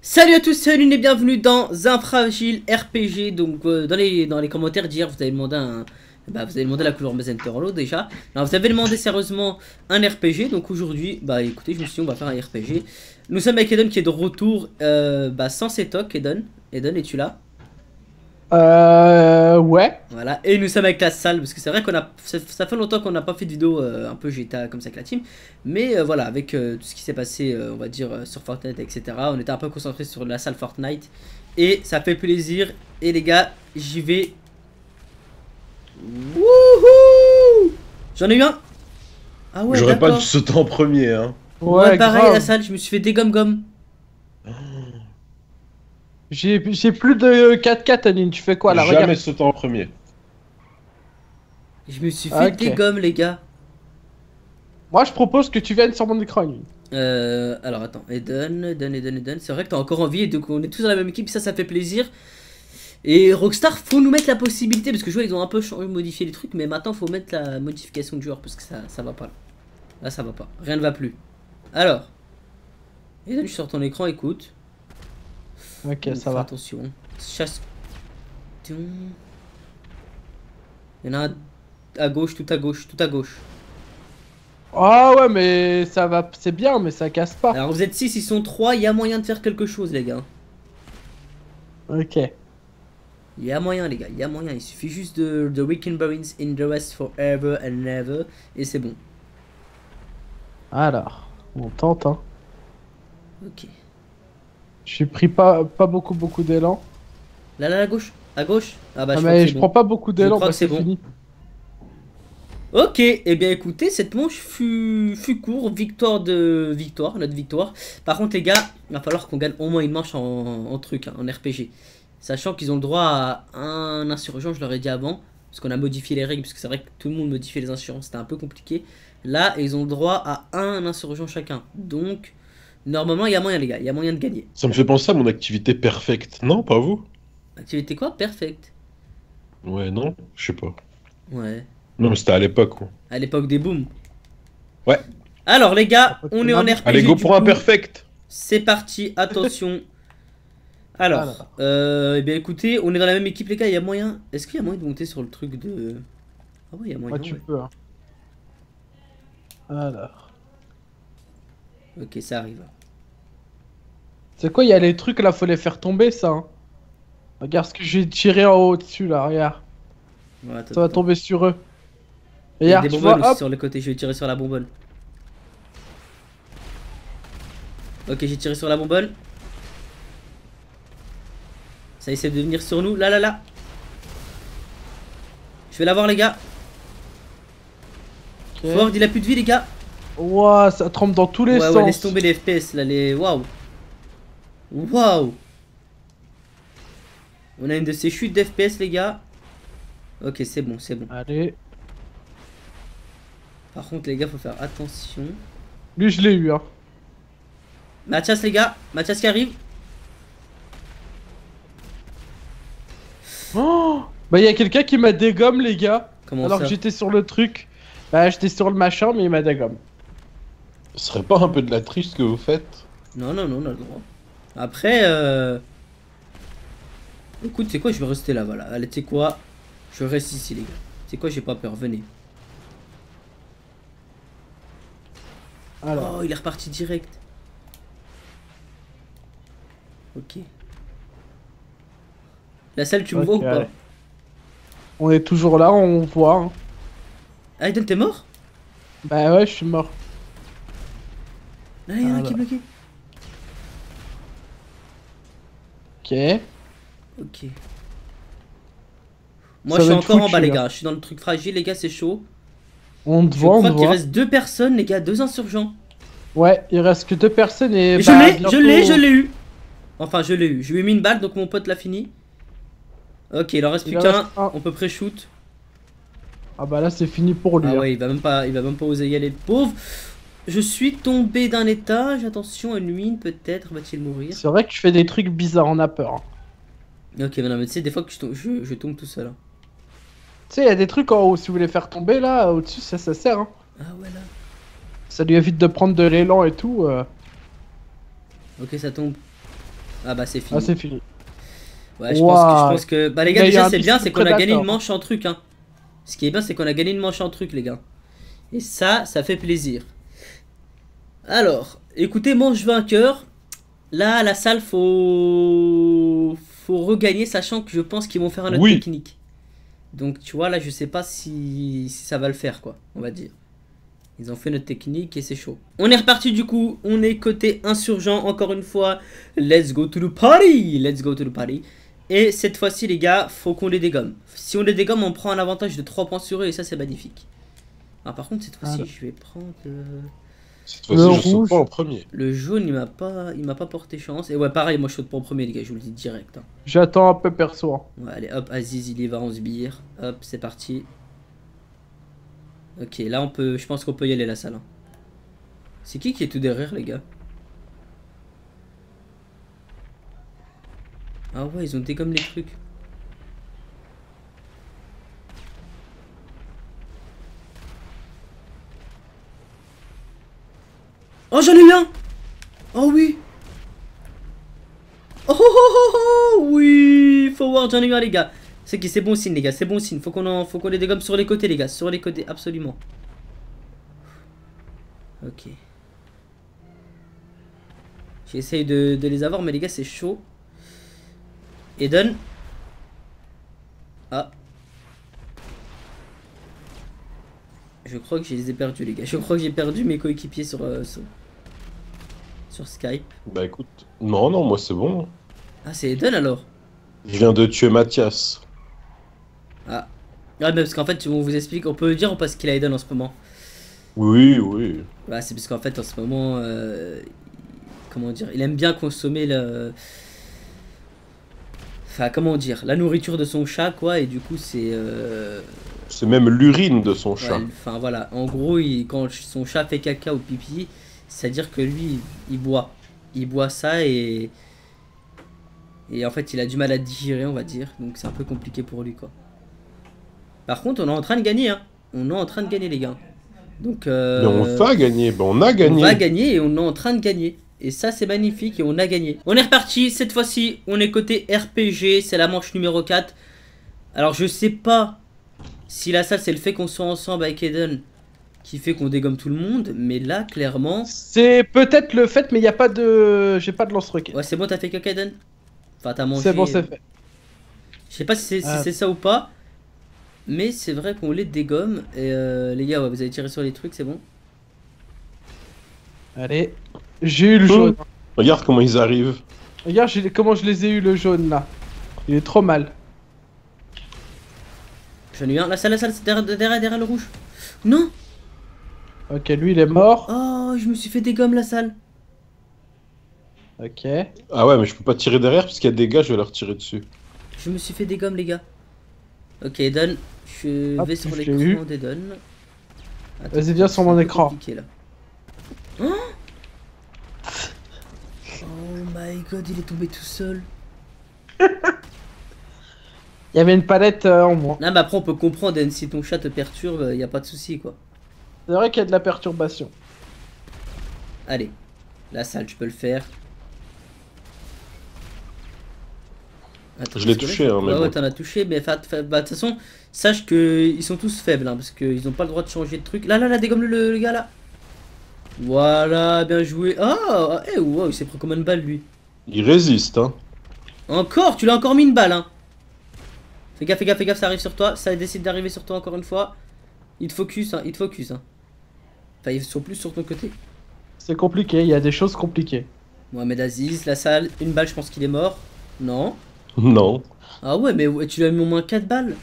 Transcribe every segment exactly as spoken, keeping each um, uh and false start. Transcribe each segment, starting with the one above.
Salut à tous, salut et bienvenue dans un fragile R P G. Donc euh, dans, les, dans les commentaires d'hier vous avez demandé un, bah, vous avez demandé la couleur Mazenter en lot déjà. Alors, vous avez demandé sérieusement un R P G. Donc aujourd'hui, bah écoutez, je me suis dit on va faire un R P G. Nous sommes avec Eden qui est de retour euh, bah, sans ses tocs. Eden, Eden, es-tu là? Euh... Ouais. Voilà, et nous sommes avec la salle, parce que c'est vrai qu'on a, ça, ça fait longtemps qu'on n'a pas fait de vidéo euh, un peu G T A comme ça avec la team. Mais euh, voilà, avec euh, tout ce qui s'est passé, euh, on va dire, euh, sur Fortnite, et cetera. On était un peu concentré sur la salle Fortnite. Et ça fait plaisir. Et les gars, j'y vais. Wouhou! J'en ai eu un. Ah ouais, J'aurais pas d'accord. dû sauter en premier, hein. Ouais, Ouais, pareil, grave. la salle, je me suis fait des gomme-gomme. J'ai j'ai plus de quatre quatre, Aline. Tu fais quoi là? Jamais Regarde. sauté en premier. Je me suis Ah, fait ok. des gommes, les gars. Moi, je propose que tu viennes sur mon écran, Aline. Euh, alors attends, Eden, Eden, Eden, Eden. C'est vrai que t'as encore envie et donc on est tous dans la même équipe, ça, ça fait plaisir. Et Rockstar, faut nous mettre la possibilité, parce que je vois, ils ont un peu changé, modifié les trucs, mais maintenant, faut mettre la modification de joueur, parce que ça, ça va pas là. Là, ça va pas. Rien ne va plus. Alors, Eden, je sors ton écran, écoute. Ok, Donc, ça fais va. attention. Chasse. Il y en a un à gauche, tout à gauche, tout à gauche. Ah ouais, mais ça va. C'est bien, mais ça casse pas. Alors, vous êtes six, ils sont trois, il y a moyen de faire quelque chose, les gars. Ok. Il y a moyen, les gars, il y a moyen. Il suffit juste de The Weekend Barons in the West Forever and Never. Et c'est bon. Alors, on tente, hein. Ok. Je suis pris pas, pas beaucoup, beaucoup d'élan. Là, là, à gauche. À gauche. Ah bah, Ah, je crois que mais c'est je bon. prends pas beaucoup Je d'élan crois que parce c'est que c'est bon. fini. Ok, et eh bien écoutez, cette manche fut, fut court, victoire de victoire, notre victoire. Par contre les gars, il va falloir qu'on gagne au moins une manche en, en truc, hein, en R P G. Sachant qu'ils ont le droit à un insurgent, je leur ai dit avant, parce qu'on a modifié les règles, parce que c'est vrai que tout le monde modifiait les insurgents, c'était un peu compliqué. Là, ils ont le droit à un insurgent chacun. Donc, normalement, il y a moyen les gars, il y a moyen de gagner. Ça me fait penser à mon activité parfaite. Non, pas vous? Activité quoi? Perfect. Ouais, non? Je sais pas. Ouais, Non, mais c'était à l'époque, quoi. à l'époque des booms. Ouais. Alors les gars, on est en R P G Allez, go du pour un coup. perfect. C'est parti, attention. Alors, Alors. euh, eh bien écoutez, on est dans la même équipe les gars, il y a moyen... Est-ce qu'il y a moyen de monter sur le truc de... Ah ouais, il y a moyen, Ouais, tu ouais. peux, hein. Alors. Ok, ça arrive. C'est quoi, il y a les trucs là, faut les faire tomber, ça, hein. Regarde ce que j'ai tiré en haut dessus là, regarde. Ouais, attends, Ça va attends. tomber sur eux. Il y a Regarde, des tu bonbonnes vois, aussi hop. sur le côté, je vais tirer sur la bonbonne. Ok, j'ai tiré sur la bonbonne. Ça essaie de venir sur nous, là, là, là. Je vais l'avoir les gars. Ok. Ford, il a plus de vie les gars. Ouah, ça trempe dans tous les Ouais, sens. ouais, laisse tomber les F P S là, les... Waouh. Waouh. On a une de ces chutes d'F P S les gars. Ok, c'est bon, c'est bon. Allez. Par contre les gars, faut faire attention. Lui, je l'ai eu, hein. Mathias les gars, Mathias qui arrive. Oh, bah, il y a quelqu'un qui m'a dégomme, les gars. Comment Alors ça? que j'étais sur le truc. Bah, j'étais sur le machin, mais il m'a dégomme. Ce serait pas un peu de la triche ce que vous faites? Non, non, non, on a le droit. Après, euh... écoute, c'est quoi, je vais rester là, voilà. Allez, tu sais quoi? Je reste ici les gars. C'est quoi, j'ai pas peur, venez. Alors. Oh, il est reparti direct. Ok. La salle, tu me Ok, vois ou pas? allez. On est toujours là, on voit, hein. Ah, Aiden, t'es mort? Bah ouais, je suis mort. Là, il y en a un Ah, qui est là. bloqué. Ok. Ok. Moi, Ça je suis va être encore en foutu, bas, les hein. gars. Je suis dans le truc fragile, les gars, c'est chaud. On te Je voit, on crois te qu'il voit. reste deux personnes, les gars, deux insurgents. Ouais, il reste que deux personnes et. Et je bah, l'ai, bientôt- je l'ai, je l'ai eu. Enfin, je l'ai eu. Je lui ai mis une balle, donc mon pote l'a fini. Ok, il en reste Il plus en qu'un. reste un. On peut pré-shoot. Ah bah là, c'est fini pour lui. Ah hein. ouais, il va même pas, il va même pas oser y aller, le pauvre. Je suis tombé d'un étage. Attention, une mine, peut-être va-t-il mourir. C'est vrai que tu fais des trucs bizarres, on a peur. hein. Ok, mais non, mais tu sais, des fois que je tombe, je, je tombe tout seul. hein. Tu sais, il y a des trucs en haut, si vous voulez faire tomber là, au-dessus, ça, ça sert. Hein. Ah ouais, là. Ça lui évite de prendre de l'élan et tout. euh. Ok, ça tombe. Ah bah c'est fini. Ah, c'est fini. Ouais, je Ouah. pense que, je pense que... Bah les gars, Il y a déjà un c'est bien, biscuit c'est qu'on a gagné une Predator. manche en truc, hein. Ce qui est bien, c'est qu'on a gagné une manche en truc, les gars. Et ça, ça fait plaisir. Alors, écoutez, manche vainqueur. Là, à la salle, faut... Faut regagner, sachant que je pense qu'ils vont faire un autre Oui. technique. Donc, tu vois, là, je sais pas si... si ça va le faire, quoi, on va dire. Ils ont fait notre technique et c'est chaud. On est reparti, du coup. On est côté insurgent, encore une fois. Let's go to the party. Let's go to the party. Et cette fois-ci, les gars, faut qu'on les dégomme. Si on les dégomme, on prend un avantage de trois points sur eux et ça, c'est magnifique. Ah, par contre, cette fois-ci, Ah. je vais prendre... euh, Cette fois-ci, Le je saute rouge. pas en premier. Le jaune, il m'a pas, il m'a pas porté chance. Et ouais, pareil, moi je saute pas en premier, les gars, je vous le dis direct. Hein. J'attends un peu perso. hein. Ouais, allez, hop, Aziz, il y va, on se bire. Hop, c'est parti. Ok, là on peut, je pense qu'on peut y aller la salle. Hein. C'est qui qui est tout derrière, les gars? Ah ouais, ils ont dégommé les trucs. Oh, j'en ai eu un! Oh oui! Oh, oh, oh, oh, oh oui! Forward, j'en ai eu un, les gars. C'est qui, c'est bon signe, les gars, c'est bon signe. Faut qu'on en... faut qu'on les dégomme sur les côtés, les gars. Sur les côtés, absolument. Ok. J'essaye de, de les avoir, mais les gars, c'est chaud. Eden. Ah. Je crois que je les ai perdus, les gars. Je crois que j'ai perdu mes coéquipiers sur, euh, sur, sur Skype. Bah écoute, non, non, moi c'est bon. Ah, c'est Eden alors? Je viens de tuer Mathias. Ah. Ouais, mais parce qu'en fait, on vous explique, on peut le dire parce qu'il a Eden en ce moment. Oui, oui. Ouais, c'est parce qu'en fait, en ce moment, euh, il- comment dire, il aime bien consommer le... Enfin, comment dire, la nourriture de son chat, quoi, et du coup, c'est... euh, C'est même l'urine de son ouais, chat. enfin, voilà, en gros, il- quand son chat fait caca ou pipi, c'est-à-dire que lui, il, il boit. Il boit ça et... Et en fait, il a du mal à digérer, on va dire, donc c'est un peu compliqué pour lui, quoi. Par contre, on est en train de gagner, hein. On est en train de gagner, les gars. Donc, euh, Mais on va gagner, bah on a on gagné. va gagner et on est en train de gagner. Et ça, c'est magnifique et on a gagné. On est reparti. Cette fois-ci, on est côté R P G. C'est la manche numéro quatre. Alors, je sais pas si la salle, c'est le fait qu'on soit ensemble avec Eden qui fait qu'on dégomme tout le monde. Mais là, clairement... C'est peut-être le fait, mais il n'y a pas de. J'ai pas de lance-roquette. Ouais, c'est bon, t'as fait caca, Eden? Enfin, t'as mangé... C'est bon, c'est fait. Je sais pas si c'est si Ah. c'est ça ou pas. Mais c'est vrai qu'on les dégomme. Et euh, les gars, ouais, vous avez tiré sur les trucs, c'est bon? Allez. J'ai eu le Oh. jaune. Regarde comment ils arrivent. Regarde j'ai- comment je les ai eu le jaune là. Il est trop mal. J'en ai eu un. La salle, la salle, c'est derrière, derrière, derrière le rouge. Non! Ok, lui il est mort. Oh, je me suis fait dégomme la salle. Ok. Ah ouais, mais je peux pas tirer derrière parce qu'il y a des gars, je vais leur tirer dessus. Je me suis fait dégomme, les gars. Ok, Eden. Je Hop, vais sur je l'ai l'écran eu. d'Eden. Attends, Vas-y, viens sur c'est mon un peu écran. compliqué, là. Oh, oh my god, il est tombé tout seul. Il y avait une palette euh, en moins. Non, mais après, on peut comprendre, Eden, si ton chat te perturbe, il y a pas de souci, quoi. C'est vrai qu'il y a de la perturbation. Allez, la salle, tu peux le faire. Attends, Je l'ai parce que touché, là, hein, mais ouais, ouais, bon. t'en as touché, mais fa- fa- bah, de toute façon, sache que ils sont tous faibles, hein, parce qu'ils ont pas le droit de changer de truc. Là, là, là, dégomme le, le gars là. Voilà, bien joué. Ah, eh, wow, il s'est pris combien de balles lui? Ils résistent, hein. Encore, tu l'as encore mis une balle, hein. Fais gaffe, fais gaffe, fais gaffe, ça arrive sur toi. Ça décide d'arriver sur toi encore une fois. Il te focus, hein, il te focus, hein. Enfin, ils sont plus sur ton côté. C'est compliqué, il y a des choses compliquées. Mohamed Aziz, la salle, une balle, je pense qu'il est mort. Non. Non. Ah ouais, mais ouais, tu lui as mis au moins quatre balles.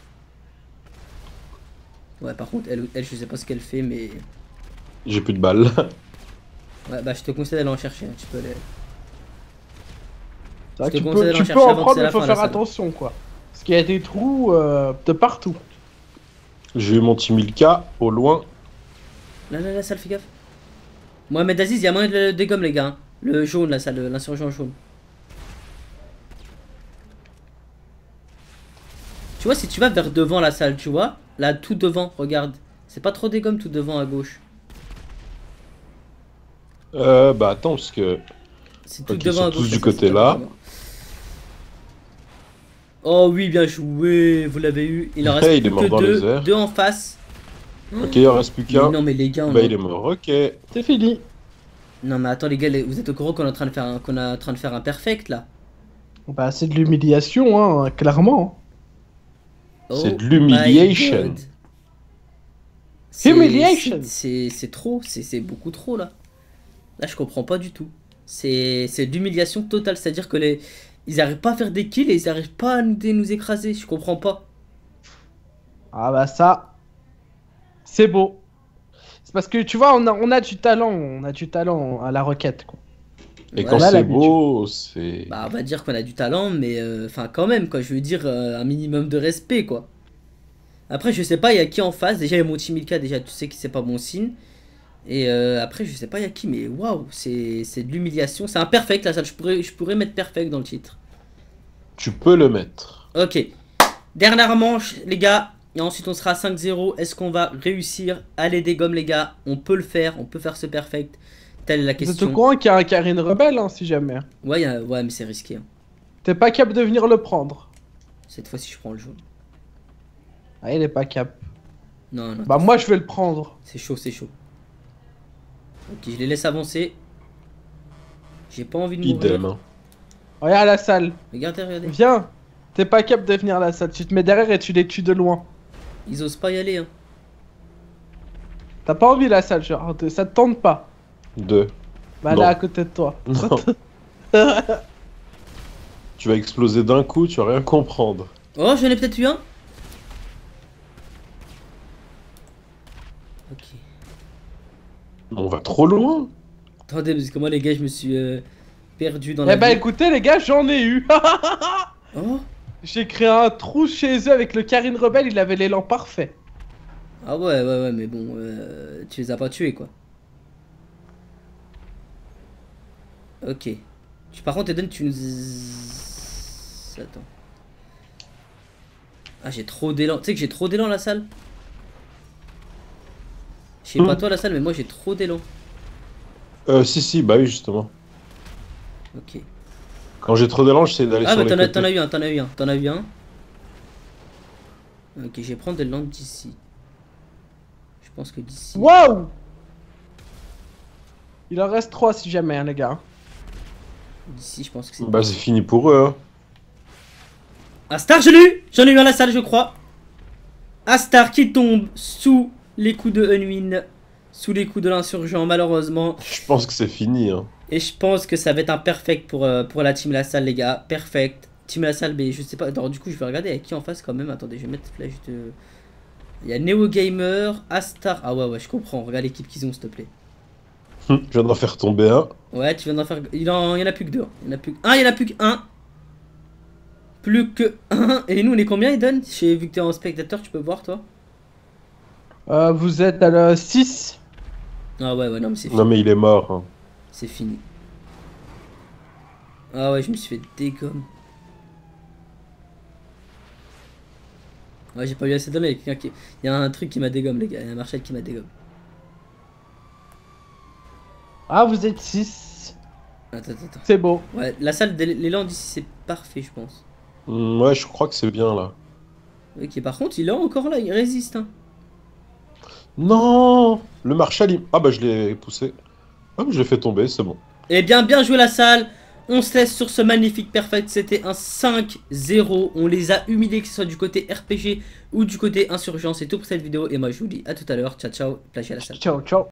Ouais, par contre, elle, elle je sais pas ce qu'elle fait, mais... J'ai plus de balles. Ouais, bah je te conseille d'aller en chercher, hein, tu peux aller... C'est vrai Je que te tu conseille peux, d'aller en tu chercher peux en avant que prendre, c'est mais la il faut fin, la faire salle. attention quoi. Parce qu'il y a des trous euh, de partout. J'ai eu mon petit Milka au loin. Là, là, la salle, fais gaffe. Mohamed Aziz, il y a moyen de le dégommer, les gars. Hein. Le jaune, la salle, l'insurgent jaune. Tu vois, si tu vas vers devant la salle, tu vois, là, tout devant, regarde. C'est pas trop dégomme tout devant à gauche. Euh, bah attends, parce que C'est tout Ok, ils devant sont à tous gauche. du ça, côté c'est là. devant. Oh oui, bien joué, vous l'avez eu. Il en reste Hey, il est plus mort que dans deux, les airs. deux en face. Ok, il en reste plus Mais qu'un. non mais les gars, on Bah, est- il est mort, ok. C'est fini. non mais attends les gars, les- vous êtes au courant qu'on est en train de faire un... qu'on est en train de faire un perfect là? Bah, c'est de l'humiliation, hein, clairement. C'est Oh de l'humiliation. my God. C'est- Humiliation. C'est c'est trop, c'est c'est beaucoup trop là. Là je comprends pas du tout. C'est c'est de l'humiliation totale, c'est-à-dire que les ils arrivent pas à faire des kills et ils arrivent pas à nous, nous écraser, je comprends pas. Ah bah ça, c'est beau. C'est parce que tu vois, on a, on a du talent, on a du talent à la requête, quoi. Et Ouais, quand là, c'est l'habitude. beau, c'est. Bah on va dire qu'on a du talent, mais euh, enfin quand même quoi, je veux dire euh, un minimum de respect quoi. Après je sais pas il y a qui en face, déjà il y a mon team Milka, déjà tu sais que c'est pas bon signe. Et euh, après je sais pas il y a qui, mais waouh, c'est c'est de l'humiliation, c'est un perfect là, ça, je pourrais, je pourrais mettre perfect dans le titre. Tu peux le mettre. Ok, dernière manche les gars, et ensuite on sera à cinq zéro, est-ce qu'on va réussir à les dégommer les gars? On peut le faire, on peut faire ce perfect, telle est la Vous êtes au question. courant qu'il y a un Karine Rebelle, hein, si jamais. Ouais, y a- ouais mais c'est risqué, hein. T'es pas capable de venir le prendre. Cette fois-ci je prends le jaune. Ah, il est pas cap. Non, non, Bah, moi, je vais le prendre. c'est chaud, c'est chaud. Ok, je les laisse avancer. J'ai pas envie de mourir. Idem. hein. Regarde la salle. Regardez, regardez. Viens. T'es pas capable de venir à la salle. Tu te mets derrière et tu les tues de loin. Ils osent pas y aller, hein. T'as pas envie la salle, genre. te- Ça te tente pas. Deux. Bah, Non. là, à côté de toi. Non. Tu vas exploser d'un coup, tu vas rien comprendre. Oh, j'en ai peut-être eu un. Ok. On va trop loin. Attendez, parce que moi, les gars, je me suis euh, perdu dans Eh la bah, ville. écoutez, les gars, j'en ai eu. Oh. J'ai créé un trou chez eux avec le Karine Rebelle. Il avait l'élan parfait. Ah ouais, ouais, ouais, mais bon, euh, tu les as pas tués, quoi. Ok. Tu, par contre, Eden, tu nous... Attends. Ah, j'ai trop d'élan. Tu sais que j'ai trop d'élan, la salle. Je sais pas Hmm. toi, la salle, mais moi, j'ai trop d'élan. Euh, si, si, bah oui, justement. Ok. Quand j'ai trop d'élan, j'essaie d'aller Ah, sur bah les t'en as, côtés. t'en as eu un, t'en as eu un, t'en as eu un. Ok, je vais prendre de l'élan d'ici. Je pense que d'ici. Waouh. Il en reste trois si jamais, hein, les gars. D'ici, je pense que c'est. Bah c'est fini pour eux, hein. Astar, je l'ai eu. J'en ai eu un à la salle, je crois. Astar qui tombe sous les coups de Unwin. Sous les coups de l'insurgent, malheureusement. Je pense que c'est fini, hein. Et je pense que ça va être un perfect pour, euh, pour la team La Salle, les gars. Perfect. Team La Salle, mais je sais pas. Alors, du coup, je vais regarder avec qui en face quand même. Attendez, je vais mettre flash de. Il y a Neo Gamer, Astar. Ah ouais, ouais, je comprends. Regarde l'équipe qu'ils ont, s'il te plaît. Hum, Je viens d'en faire tomber un. Ouais, tu viens d'en faire. Il en... il y en a plus que deux. hein. Il y en a plus que... Ah, il y en a plus qu'un. Plus que un. Et nous, on est combien, Eden? J'ai vu que t'es en spectateur, tu peux voir, toi. Euh, vous êtes à la six. Ah ouais, ouais, non, mais c'est fini. Non mais il est mort, hein. C'est fini. Ah ouais, je me suis fait dégomme. Ouais, j'ai pas eu assez d'honneur. Il y a quelqu'un qui- il y a un truc qui m'a dégomme, les gars. Il y a un Marshall qui m'a dégomme. Ah, vous êtes six. Attends, attends, attends. C'est beau. Ouais, la salle de l'élan d'ici, c'est parfait, je pense. Hum, Ouais, je crois que c'est bien, là. Ok, par contre, il est encore là, il résiste. Hein. Non. Le Marshall, il... Ah bah je l'ai poussé. Ah, je l'ai fait tomber, c'est bon. Eh bien, bien joué la salle. On se laisse sur ce magnifique perfect. C'était un cinq zéro. On les a humiliés, que ce soit du côté R P G ou du côté insurgent. C'est tout pour cette vidéo. Et moi, je vous dis à tout à l'heure. Ciao, ciao. Plagiat à la salle. Ciao, ciao.